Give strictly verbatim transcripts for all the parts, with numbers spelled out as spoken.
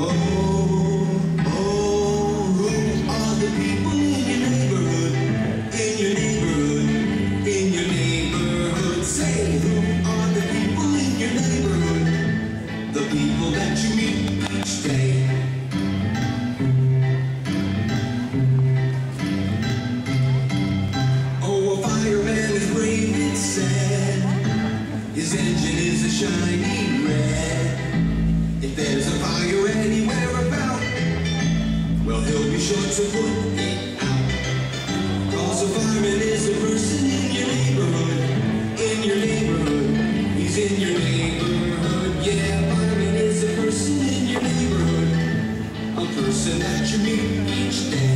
His engine is a shiny red. If there's a fire anywhere about, well, he'll be sure to put it out. Cause a fireman is a person in your neighborhood, in your neighborhood. He's in your neighborhood, yeah. A fireman is a person in your neighborhood, a person that you meet each day.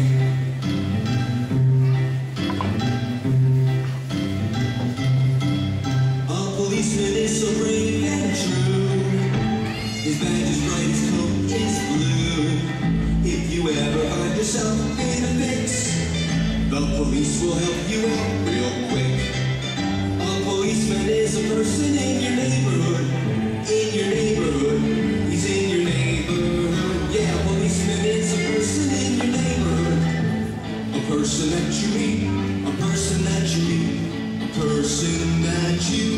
Is so brave and true. His badge is bright, his coat is blue. If you ever find yourself in a fix, the police will help you out real quick. A policeman is a person in your neighborhood, in your neighborhood. He's in your neighborhood, yeah. A policeman is a person in your neighborhood, a person that you meet, a person that you meet, a person that you